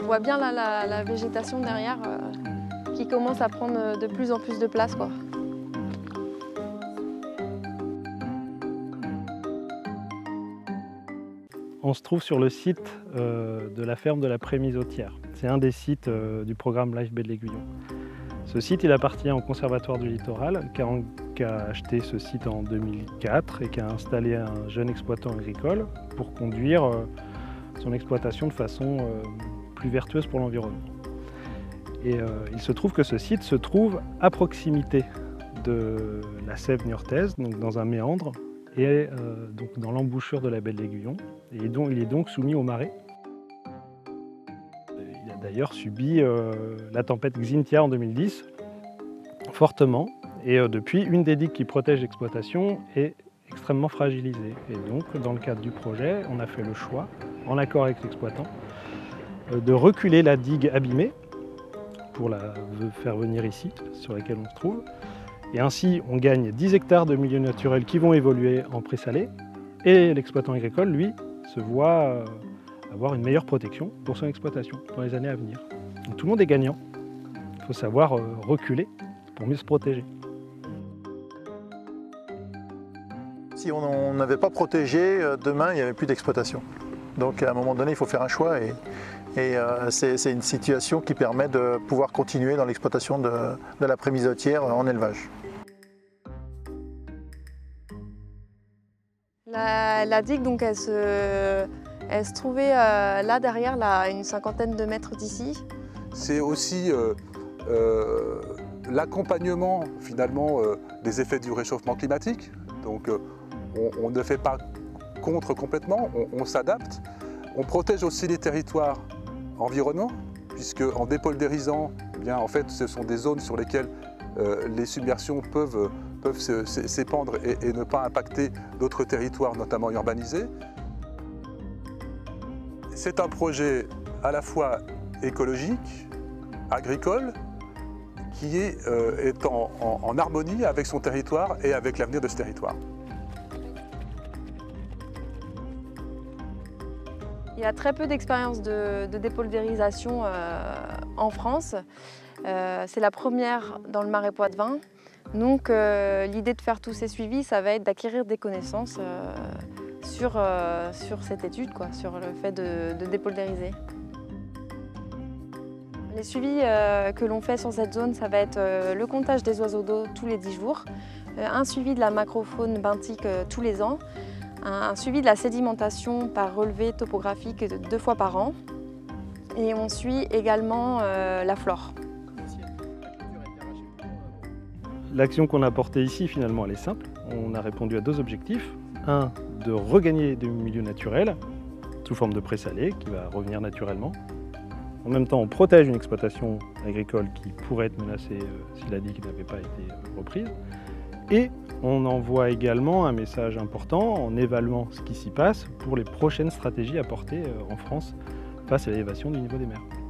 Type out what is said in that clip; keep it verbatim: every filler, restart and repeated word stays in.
On voit bien là, la, la végétation derrière euh, qui commence à prendre de plus en plus de place, quoi. On se trouve sur le site euh, de la ferme de la Prémisautière. C'est un des sites euh, du programme Life Baie de l'Aiguillon. Ce site il appartient au Conservatoire du Littoral qui a, qui a acheté ce site en deux mille quatre et qui a installé un jeune exploitant agricole pour conduire euh, son exploitation de façon euh, plus vertueuse pour l'environnement. Et euh, il se trouve que ce site se trouve à proximité de la Sève niortaise, donc dans un méandre, et euh, donc dans l'embouchure de la Baie de l'Aiguillon. Et donc, il est donc soumis aux marées. Il a d'ailleurs subi euh, la tempête Xynthia en deux mille dix, fortement. Et euh, depuis, une des digues qui protège l'exploitation est extrêmement fragilisée. Et donc, dans le cadre du projet, on a fait le choix, en accord avec l'exploitant, euh, de reculer la digue abîmée pour la faire venir ici, sur laquelle on se trouve. Et ainsi, on gagne dix hectares de milieux naturels qui vont évoluer en présalé. Et l'exploitant agricole, lui, se voit euh, avoir une meilleure protection pour son exploitation dans les années à venir. Donc, tout le monde est gagnant. Il faut savoir euh, reculer pour mieux se protéger. Si on n'avait pas protégé, demain, il n'y avait plus d'exploitation. Donc à un moment donné, il faut faire un choix et, et euh, c'est une situation qui permet de pouvoir continuer dans l'exploitation de, de la Prémisautière en élevage. La, la digue, donc, elle, se, elle se trouvait euh, là derrière, là, une cinquantaine de mètres d'ici. C'est aussi euh, euh, l'accompagnement finalement euh, des effets du réchauffement climatique. Donc euh, on, on ne fait pas contre complètement, on, on s'adapte. On protège aussi les territoires environnants, puisque en dépolvérisant, eh bien, en fait, ce sont des zones sur lesquelles euh, les submersions peuvent peuvent s'épandre et, et ne pas impacter d'autres territoires, notamment urbanisés. C'est un projet à la fois écologique, agricole, qui est, euh, est en, en, en harmonie avec son territoire et avec l'avenir de ce territoire. Il y a très peu d'expériences de, de dépolvérisation euh, en France. Euh, C'est la première dans le Marais Poitevin. Donc euh, l'idée de faire tous ces suivis, ça va être d'acquérir des connaissances euh, sur, euh, sur cette étude, quoi, sur le fait de, de dépolvériser. Les suivis euh, que l'on fait sur cette zone, ça va être euh, le comptage des oiseaux d'eau tous les dix jours, euh, un suivi de la macrofaune benthique euh, tous les ans, un, un suivi de la sédimentation par relevé topographique deux fois par an, et on suit également euh, la flore. L'action qu'on a portée ici, finalement, elle est simple. On a répondu à deux objectifs. Un, de regagner des milieux naturels sous forme de présalé qui va revenir naturellement. En même temps, on protège une exploitation agricole qui pourrait être menacée euh, si la digue n'avait pas été euh, reprise. Et on envoie également un message important en évaluant ce qui s'y passe pour les prochaines stratégies à porter euh, en France face à l'élévation du niveau des mers.